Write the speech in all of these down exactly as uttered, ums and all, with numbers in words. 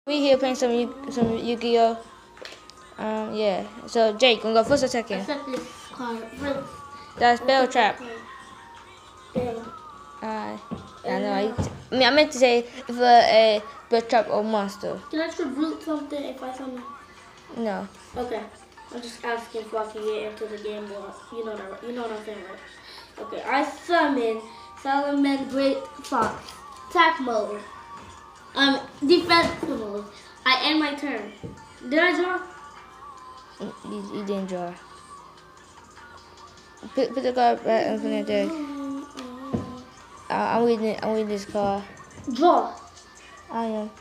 We here playing some Yu some Yu-Gi-Oh. Um, yeah. So Jake, gonna go first or second? Except this card. First. That's Spell Trap. Spell. Uh, I know. I, I mean, I meant to say if a, a Spell Trap or monster. Can I should root something if I summon? No. Okay. I'm just asking if I can get into the game more. You know that. You know what I'm saying, right? Okay. I summon Solomon Great Fox. Attack mode. Um, defense mode. I end my turn. Did I draw? You, you didn't draw. Put, put the card back in front of the deck. Uh, I'm reading. I'm reading this card. Draw. I am.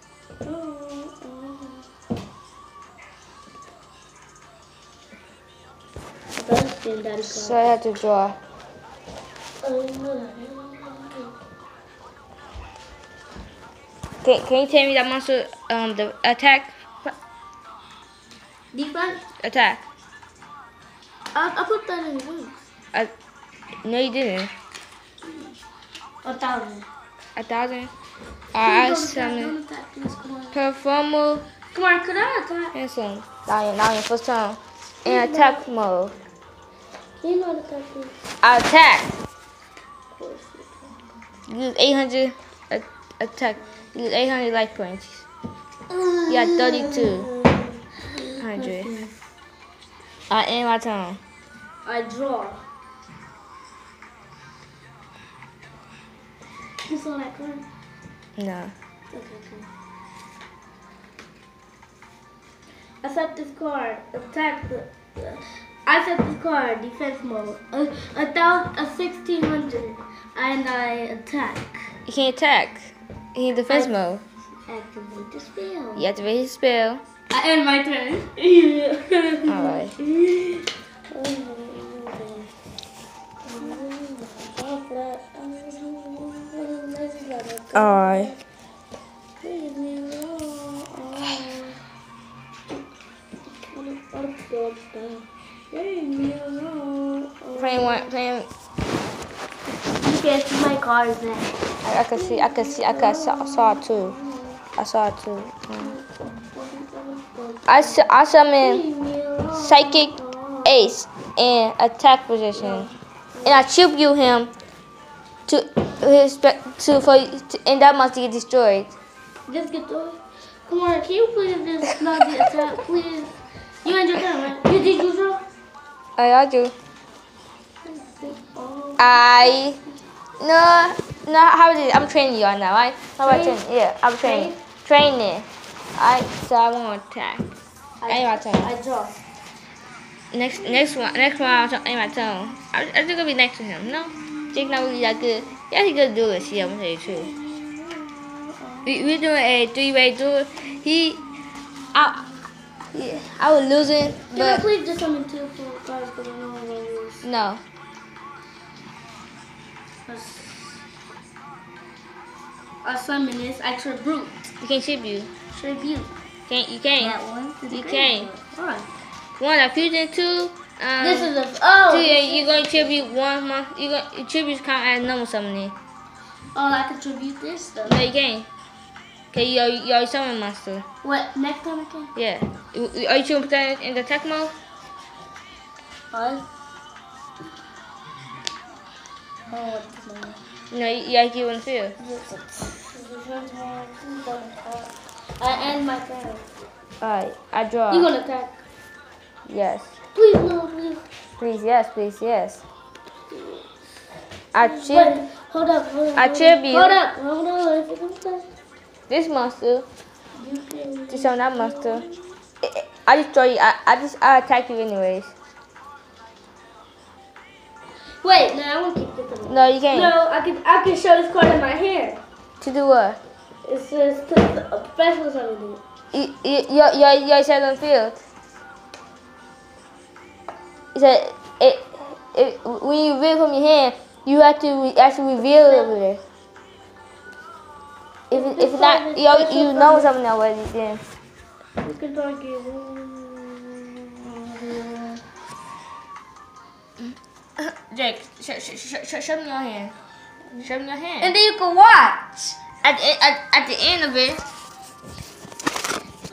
So I have to draw. Can, can you tell me that monster, um, the attack? Defense? Attack. I, I put that in once. I, no, you didn't. A thousand. A thousand? Alright, I summon. Performer. Come on, could I attack? Handsome. Now you're, now you're first turn. In attack mode. You know what attack is. I attack. Use eight hundred a, attack. Use eight hundred life points. You got thirty-two hundred. I end my turn. I draw. You saw that card? No. Okay, cool. I set this card. Attack. The, uh, I set this card. Defense mode. A, a thousand, a sixteen hundred, and I attack. You can't attack. You need defense I mode. Activate the spell. You activate his spell. I end my turn. Alright. Alright. Playing one, playing. You can't see my cards now. I, I can see, I can see, I can saw, saw two. I saw two. Mm. I, I summon Psychic Ace in attack position, and I tribute him to his to for to, and that must get destroyed. Just get through it. Come on, can you please just not the attack, please? You end your turn, right? You did you draw? I, I do. I no no. How is it? I'm training you on that, right? How about training? Yeah, I'm training. Training. I so I want to attack. I end my turn. I draw. Next next one next one I'm end my turn. I I think gonna be next to him. No, Jake's not really that good. Yeah, he's good do it. Yeah, I'm gonna tell you true. We we doing a three way duel. He, I, yeah, I was losing, Can but I please just summon two full cards because I know I'm gonna lose? no. I summon this extra brute. You can't tribute. Tribute. Can't you can't. That one. You can't. Alright. One a fusion two. Um, This is a oh. two. Yeah, you gonna tribute one month. You gonna you tribute count as normal summoning. Oh, I can tribute this stuff. No, you can't. Okay, you already, you already summon monster. What next time I can? Yeah. You- you- Are you trying to put that in the attack mode? What? Oh, what's this one? No, you, you gotta keep on the field. I end my turn. Alright, I draw. You gonna attack? Yes. Please no, please. Please, yes, please, yes. I Wait, tribute hold up, hold up. I hold tribute. Up. Hold up, hold on. If you come back, this monster you can. to summon that monster. I, I destroy you. I, I just I attack you anyways. Wait, no, I won't keep this in. No, you can't. No, I can. I can show this card in my hand. To do what? It says to a professional something. You you you you, you said on the field. It said it, it when you reveal from your hand, you have to re actually reveal it over there. If it, if it's not, you already- you know something already. Then You can talk it. Jake, sh sh sh sh show me your hand. Show me your hand. And then you can watch. At the, at, at the end of it,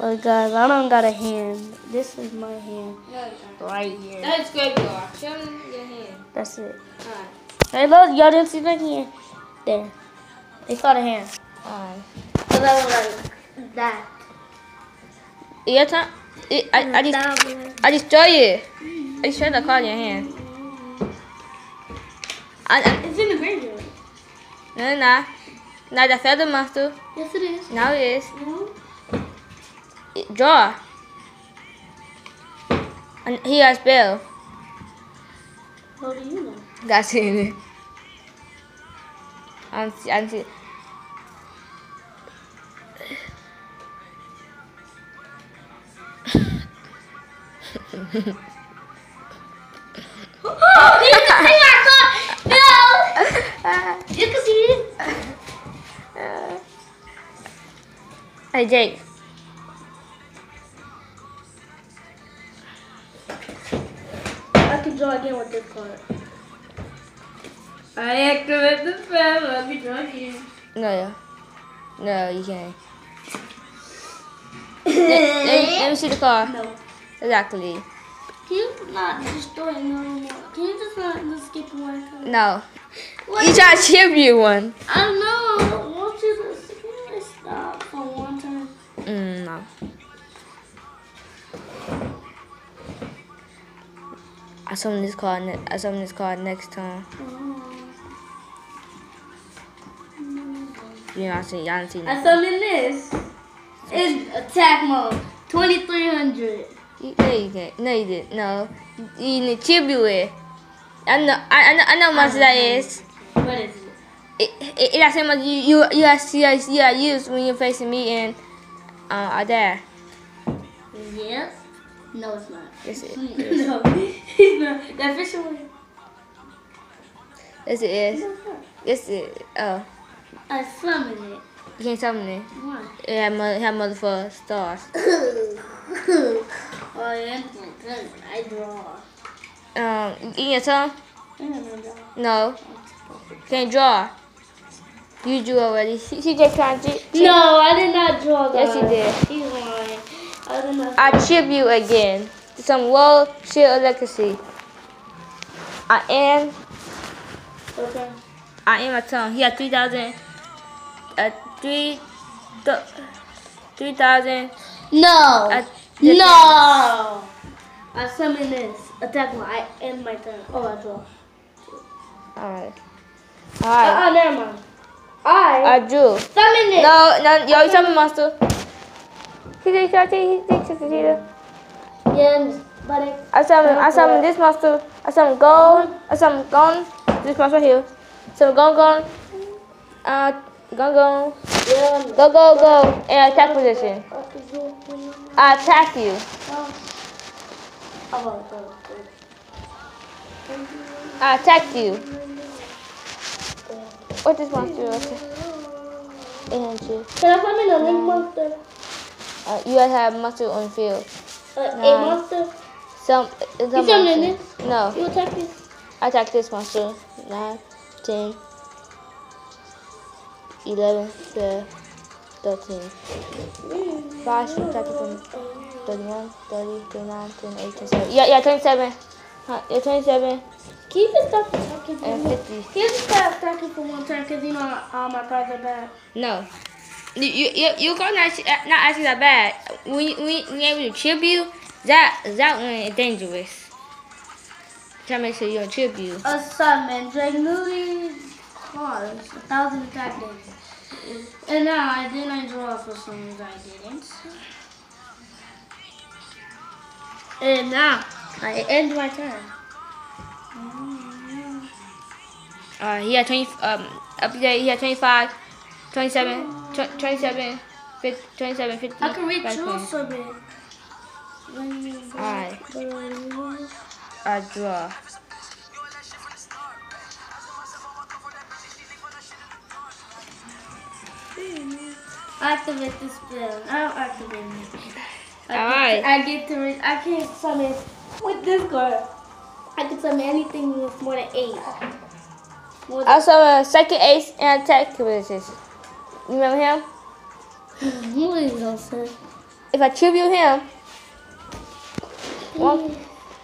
Oh guys, I don't got a hand. This is my hand. No, right here. that's graveyard. Show me your hand. That's it. Alright. Hey look, y'all didn't see the hand. There. They saw the hand. Alright. So that was like that. Your time. I, I, I just I just show you. I just showed the card in your hand. I, I, It's in the graveyard. no, nah. Nah, the feather monster. Yes, it is. Now it is. No. It, draw. And he has Bill. How do you know? That's it. I'm see. I'm see. Oh, you can see our card. No. You can see it. Uh, hey Jake. I can draw again with this card. I activate the spell. Let me draw again. No, no, you can't. let, let, let me see the car. No. Exactly. Can you not destroy it no more? Can you just not just skip one card? No. What You is try to chip you one. I don't know. Won't you just can you stop for one turn? Mm, no. I summon this card. Ne I summon this card next time. You not see. Y'all don't see. I summon this. It's attack mode. twenty-three hundred. You, no, you can't. No, you didn't. No. You need to chip you it. I know. I, I know. I know how much that is. What is it? It, it, it that's how much you you you have you have, you have used when you're facing me and uh are there. Yep. No, it's not. Yes, it no, is. it's not. The official one. Yes, it is. Yes, it. Oh, I summon it. you can't summon it. Why? It had mother, it had mother for stars. Oh, yeah, I draw. Um, in your tongue? I don't draw. No. Can't draw. You drew already. C J trying to. No, I did not draw that. Yes, you did. He's lying. I did not. I chip you again. Some world share legacy. I am. Okay. I am a tongue. He had three thousand. Uh, three. Th three thousand. No. Uh, no. I summon this. Attack my. I end my turn. Oh, I draw. Alright. Uh, Alright. uh, never mind. I. I drew. Summon it. No, no, yo, you summon monster. He did, he did, he did. Yeah, but it, I summon, I summon this monster. I summon gold. I summon gone. This monster right here. So gone, gone. Uh, gone, gone. yeah. Go, go, go. And attack position. I attack you. I attack you. What this monster? And you. Can I summon a link monster? Uh, you guys have monster on the field. Uh, Nine. A monster? Some. some You summoning monster. this? No. You attack this? I attack this monster. Nine, ten, eleven, twelve, thirteen. Five, six, seven, thirty-one, thirty, twenty-nine, twenty-eight, twenty-seven. Yeah, yeah, twenty-seven. Huh, yeah, twenty-seven Can you just stop attacking for and one? fifty. Can you just stop attacking for one turn? Because you know all my cards are bad. No. You you you you go not not actually that bad. When you, when you, when you able to chip you, that that one is dangerous. Try to make sure you don't chip you. A summon, Drake Moody cards, a thousand attack damage. And now I didn't draw for some reason I didn't. And now I end my turn. Uh, he had twenty. Um, up there he had twenty-five, twenty-seven, tw twenty-seven, fifty, twenty-seven, fifty. I can read back your then. summon. Alright. I draw. Activate the spell. I don't activate it. I Alright. Get to, I get to read. I can't summon with this card. I can summon anything with more than eight. More than Also, a second ace and attack positions. You remember him? Who is also? if I tribute him, one,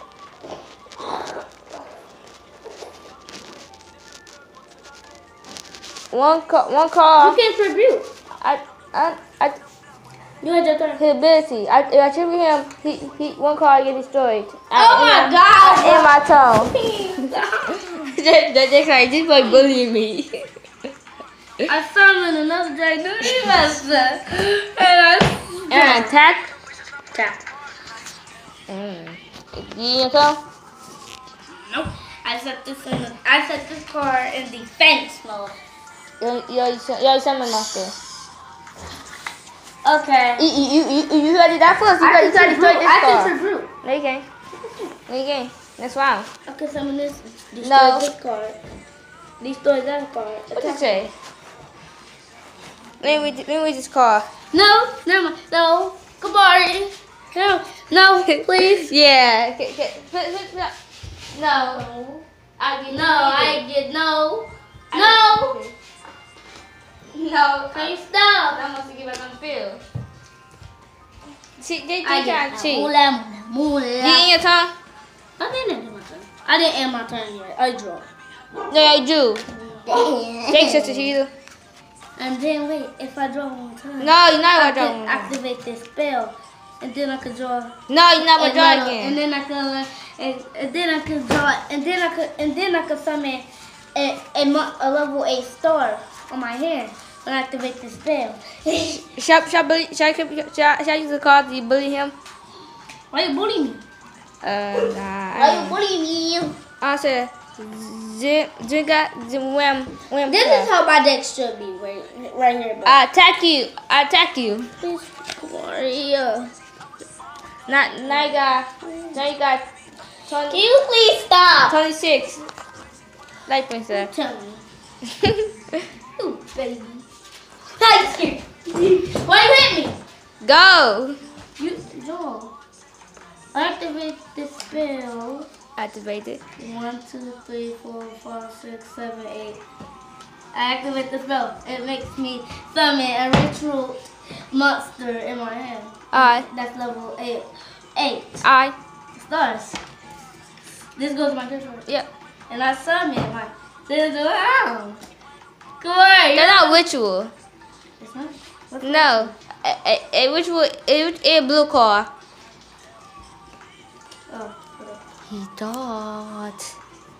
one car, one car. You can't tribute. I, I, I. You had your turn. His ability. I, if I tribute him, he, he, one car get destroyed. Oh my God! In my tone. that, that, that's like just like bullying me. I summoned another dragon master, and I And attack. attack. Mm. You in your Nope. I set this in. The, I set this card in defense mode. You, you, you, you summon monster. Okay. You, you, you, you gotta do that first. You I gotta, you gotta can destroy tribute. this I card. can tribute. No, you can't. No, you can't. That's wrong. Okay, summon this. Destroy No. this card. Destroy that card. What you say? Let me, let me read this card. No, never mind. No. Goodbye. No, no, please. Yeah. Okay, okay. Put, put, put. No. I get No, I get no. No. No. Can you stop? I'm supposed to get back on the field. See, they, they I trying get to cheat. moolah, moolah. You in your turn? I didn't end my turn. I didn't end my turn yet. I draw. No, I do. Take Sister Sheila. And then wait, if I draw one more time, No, you're not I gonna draw can one. activate this spell, and then I could draw. No, you're not gonna draw another- again. And then I could, uh, and, and then I could draw, and then I could, and then I could summon a a, mo- a level eight star on my hand when I activate this spell. Shall, shall, bully, shall, I, shall, shall I use the card? Do you bully him? Why you bullying me? Uh, nah. Why you bullying me? I said, Zinga, Wham, Wham. This is how my deck should be, right, right here. But I attack you. I attack you. please, Gloria. Not, now you got, now you got Can twenty, you please stop? twenty-six. Light princess. Tell me. Ooh, baby. I'm scared. Why you hit me? Go. You, Joel. Activate this spell. Activate it. One, two, three, four, five, six, seven, eight. I activate the spell. It makes me summon a ritual monster in my hand. I, That's level eight. Eight I, stars. This goes to my controller. yep. And I summon my little hound. Come on. They're not ritual. It's not? What's No. A, a, a ritual, a, a blue card. Oh, okay. He thought.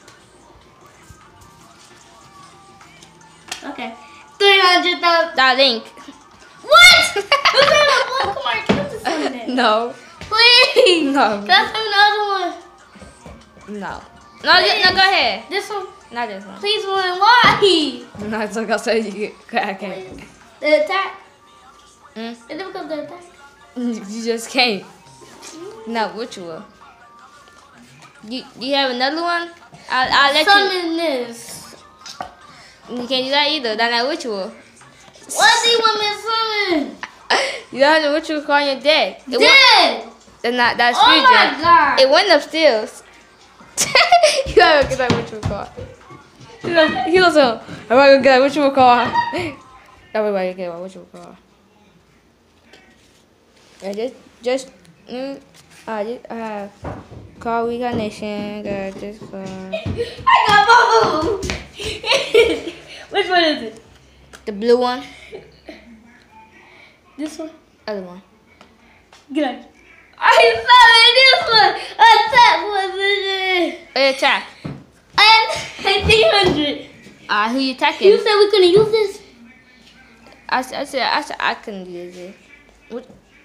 Okay. three hundred thousand. That link. What? Who's that a blue card? Can I just summon it? No. Please. No. Can I summon the other one? No. No, just, no, go ahead. This one? Not this one. Please one. Why? No, it's like I said, you get okay. The attack. Mm? It never comes to attack. You just can't. Not ritual. You, you have another one? I'll, I'll let Summon this. you. You can't do that either. That's not ritual. What do you want me to summon? You don't have the ritual card on your deck. It won't- Dead. That's not, that's Oh free my deck. god. It went upstairs. You gotta get that ritual card. He goes, he goes, I'm gonna get that ritual card. Everybody get that ritual card. Yeah, just, just, mm, I just have card reincarnation, got this card. I got both of them. Which one is it? The blue one, This one? other one. Get out. I summoned this one. Attack position. Hey, attack. And three hundred. Ah, who you attacking? You said we couldn't use this? I, s- I said, I said I couldn't use it. What?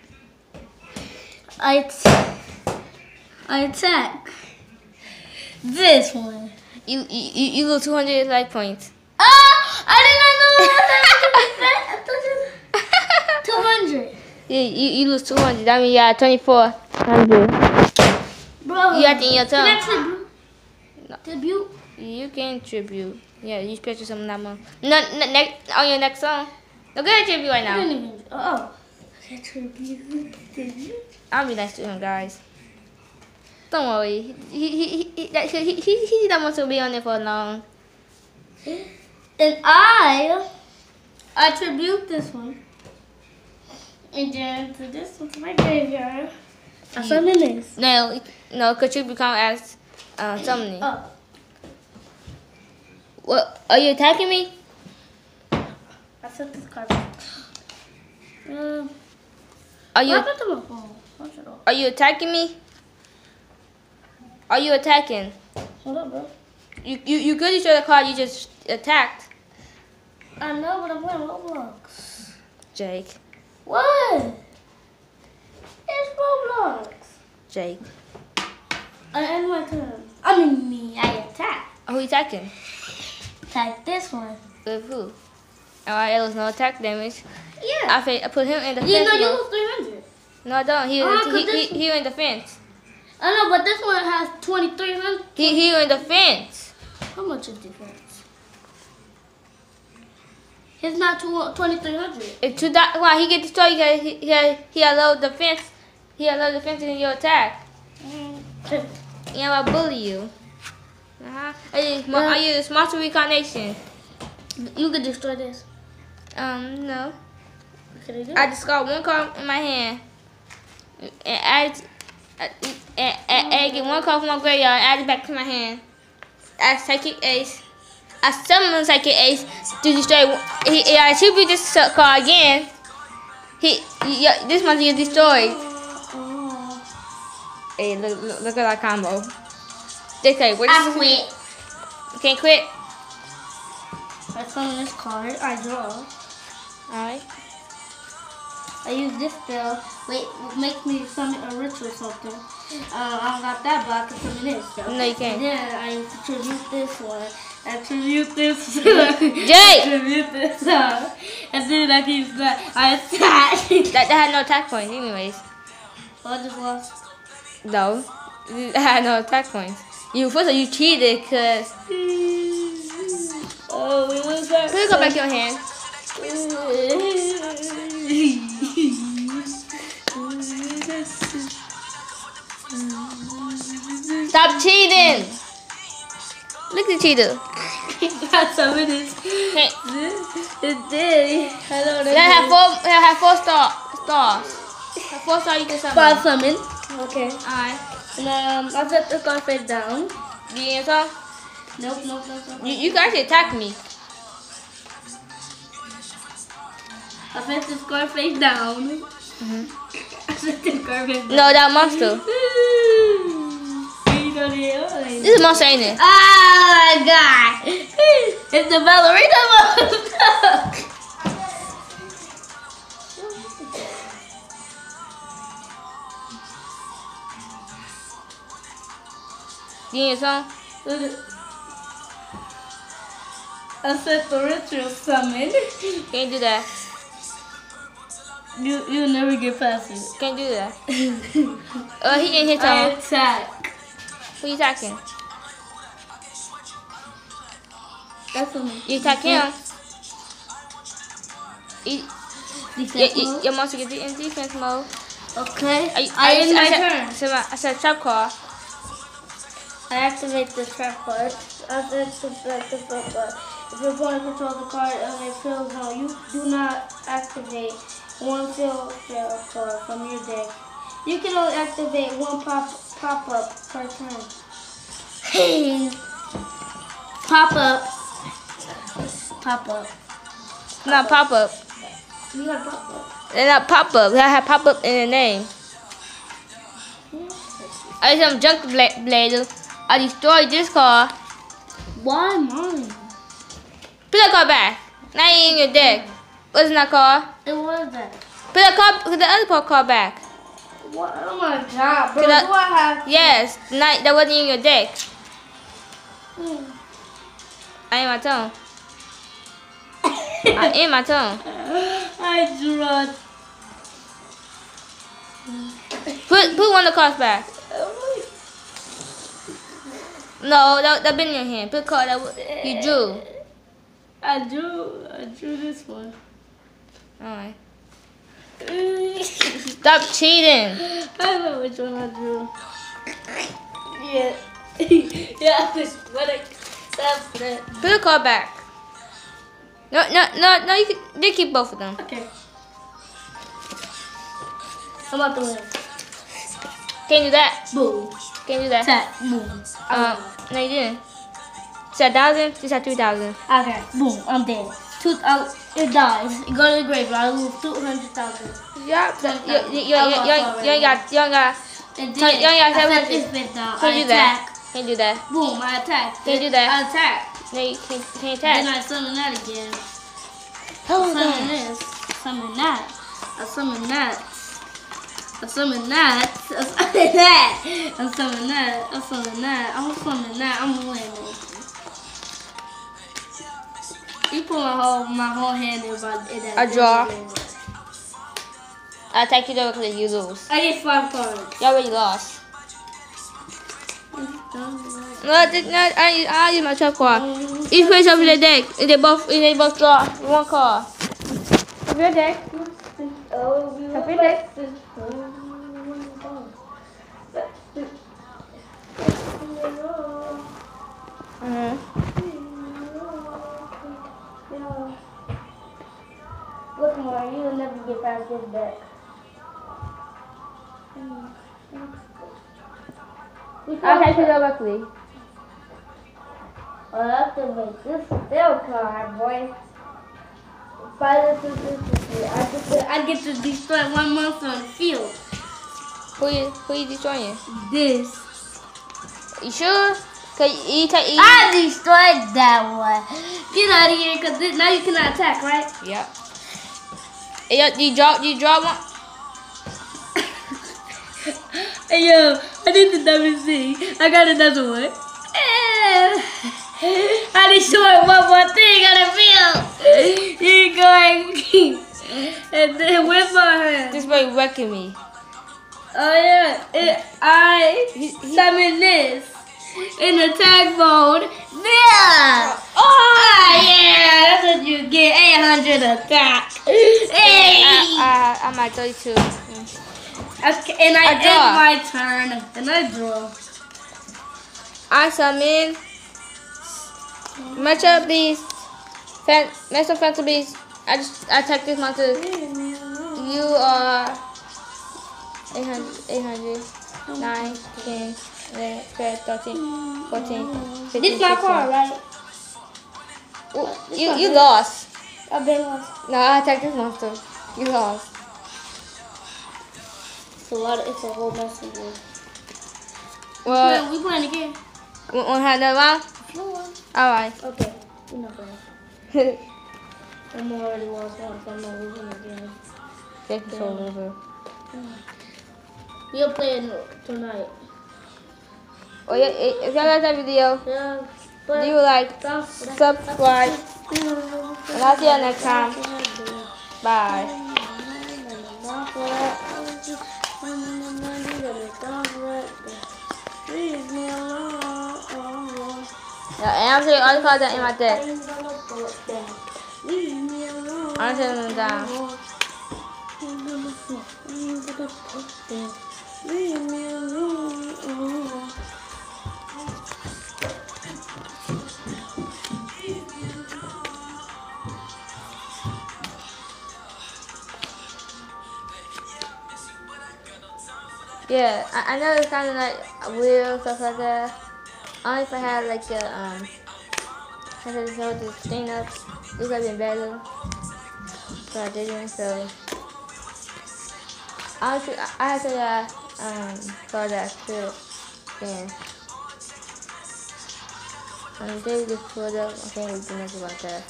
I, t- I attack this one. You, you, you you lose two hundred life points. Ah! I did not know that. I thought two hundred. Yeah, you, you lose two hundred. That means you got twenty-four hundred. Bro. You have to in your turn. Can I tribute? No. Tribute? You can tribute. Yeah, you special something that month. No, no, next on your next song. No, go ahead tribute right I now. didn't even. Oh. I tribute. I'll be nice to him, guys. Don't worry. He he he he that- he he, he, he don't want to be on there for long. And I, I tribute this one. And then to this one's my graveyard. I summon this. No, no, because you become as uh, summoning. Oh. What? Are you attacking me? I set this card back. Um, Are you? what happened to my phone? Watch it off. Are you attacking me? Are you attacking? Hold up, bro. You you you could destroy the card you just attacked. I know, but I'm playing Roblox. Jake. What? It's Roblox. Jake. I end my turn. I mean, me. I attack. Who you attacking? Attack this one. With who? Alright, it was no attack damage. Yeah. I, fa- I put him in defense. You know, you mode. lose three hundred. No, I don't. He Uh, was 'cause he, this- he, he in defense. I know, but this one has twenty-three hundred. He he in defense. How much is difference? It's not twenty-three hundred. If two di- why he get destroyed? He had, he he had, he had low defense. He had low defense in your attack. Mm. Yeah, I bully you. Uh huh. I use, mo- I use monster reincarnation. You could destroy this. Um no. What can I do? I just got one card in my hand. And add and, and, and, and get one card from my graveyard. Add it back to my hand. Add psychic ace. I summon psychic ace to destroy. one- He, he I should be this card again. He yeah, this must get destroyed. Oh. Hey, look, look, look at that combo. Okay, what I is quit. You can't quit. I summon this card. I draw. Alright. I use this spell. Wait, it makes me summon a ritual something. Uh, I don't got that, but I can summon this. So. No, you can't. And then I attribute this one. Attribute this one. Jay! Attribute this one. And then I can use that. I attack. That, that had no attack points, anyways. So I just lost. No, it had no attack points. You first of all, you cheated, cause Oh, we lose that. put it go back in your hand. Stop cheating! Look at the cheater. Got some of this. Hey, It did. Hello, that have four. That have four star stars. Have four stars you can summon. Five summon. Okay. Alright. And um, I'll set the card face down. You answer? Nope, nope, nope, nope. You you can actually attack me. I set the card face down. Mhm. I set the card face down. No, that monster. You know the other. This is a monster, ain't it? Oh my god! It's the ballerina monster! You need some? I set the ritual summon. Can't do that. You, you'll never get past it. Can't do that. Uh, he ain't hit I some. attack. Who you attacking? That's what You attack him. You, Defense your, mode. your monster gets in defense mode. Okay. I, I, end my said, turn. I said, my- I said trap card. I activate the trap card. I activate the trap card. If your opponent controls the card on a field zone, you do not activate one field trap card from your deck. You can only activate one pop pop up per turn. Pop up. Pop up. Not pop up. You got pop up. They're not pop up. They have pop up in the name. I did some junk bla- blade. I destroyed this card. Why mine? Put that card back. Now you in your deck. What's in that card? It was that. Put that card. Put the other card card back. What? Oh my god, bro. Could I- Do I have? Yes. Not, that wasn't in your deck. Hmm. I in my turn. I in my turn. I drew. Put put one of the cards back. No, that that been in your hand. Put a card that w- you drew. I drew. I drew this one. Alright. Stop cheating. I know which one I drew. Yeah. Yeah. What I stop that. Put a card back. No, no, no, no. You can, they keep both of them. Okay. I'm about to win. Can't do that. Boom. Can't do that. Tap. Boom. Um, no, you didn't. It's a thousand. It's a two thousand. Okay. Boom. I'm dead. Two. Uh, it dies. It go to the grave. I lose two hundred thousand. Yeah. You, you, you, you, you, you ain't got. You ain't got. And You ain't got I seven set this hundred. bit down. Can't I do that. attack. Can't do that. Boom. I attack. Can't do that. I attack. No, you can't, can't Then attack. I summon that again. Oh, Summon God. this. Summon that. I summon that. I summon that. I summon that. I summon that. I summon that. I'm summon that. I'm winning. You put my whole my whole hand in my in that. A draw. I attack you though because you lose. I get five cards. You already lost. No, I did not. I I use my trap card. Each place of the deck, and they both and they both draw one card. Of your deck. Oh, Of your deck. Mhm. Look, more, you will never get past this deck. I'll attack you directly. I have to make this still card, boy. Five, two, two, two, three. I get to, I get to destroy one monster on the field. Who you who you destroying? This. You sure? Cause you take. You, I destroyed that one. Get out of here, cause this, now you cannot attack, right? Yep. You, you draw. You draw one. Hey yo, I did the dumbest thing. I got another one. I destroyed one more thing on the field. You going and then with my hand. This boy wrecking me. Oh yeah, it, I summon this in attack mode. Yeah. Oh yeah, that's what you get. eight hundred attack. Hey. I, I, I'm at thirty-two. Mm. Okay, and I, I draw. end my turn, and I draw. I summon. Match up these. Fan, match up fancy beasts. I just I attack this monster. You are eight hundred, eight hundred, nine, ten, eleven, twelve, thirteen, fourteen, fifteen, This my card, right? Well, you you lost. I've been lost. No, I attacked this monster. You lost. It's a lot. Of, it's a whole mess of this. Well, We playing again. we want to have another round? All right. Okay. We're not playing. I'm already lost once. I'm not losing again. Take control over. We'll play it tonight. Oh yeah, if y'all like that video, Yeah. leave a like, subscribe, and I'll see you next time. Bye. Leave me alone. Yeah, and I'm saying all the cards that are in my deck. Leave me alone. I'm setting them down. Leave me alone. Yeah, I, I know it's kind of like weird stuff like that. Only if I had like a um, I had to hold this thing up. It would have been better, but I didn't. So honestly, I, I had to uh, um, thought that I could. Yeah. Um, they just pulled up. I can't really do much about that.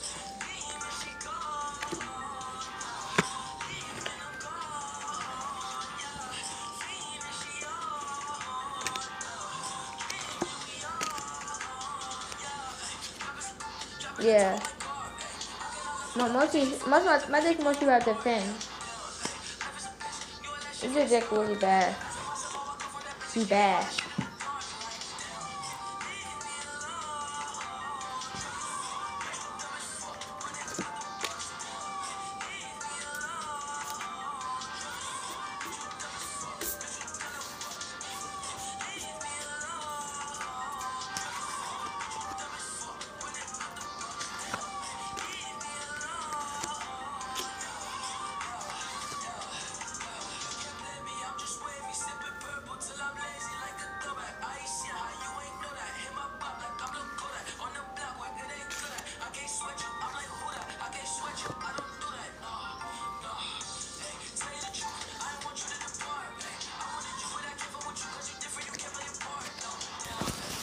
Yeah. No, mostly, most my my deck mostly about defend. This deck really bad. He bad.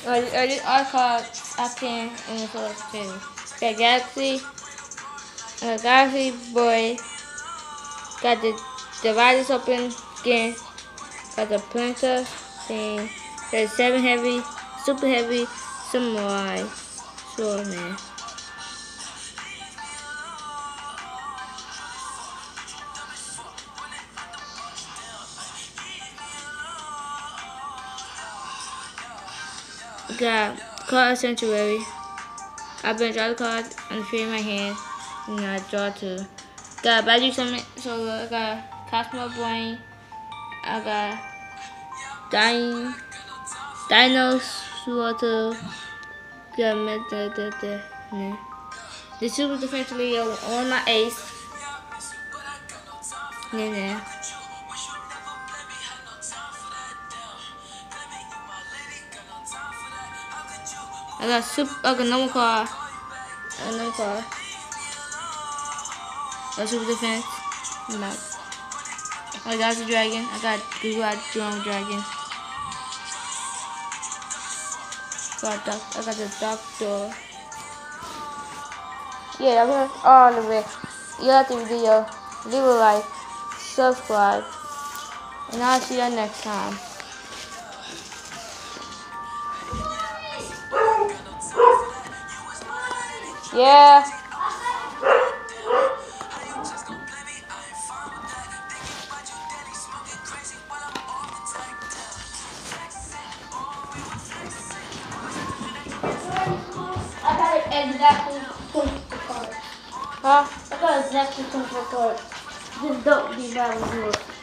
Or, or these are called I can in the photo too. Got Galaxy, uh, Galaxy Boy. Got the dividers open again. Got the Planter thing. Got seven heavy, super heavy, samurai, sword man. Got card sanctuary. I've been draw the card and free in my hand. And I draw two. Got Badu Summit, so I got Cosmo Brain. I got Dying Dinos Water. Got Meta. The super defense Leo on my ace. Yeah, yeah. I got super. I got normal car. A normal car. A super defense. No. I got the dragon. I got Google Drone Dragon. Got doc, I got the doctor. Yeah, that's all of it. You like the video, leave a like, subscribe, and I'll see you next time. Yeah. I got exactly twenty-four cards. Huh? I got exactly twenty-four cards. Just don't be bad with yours.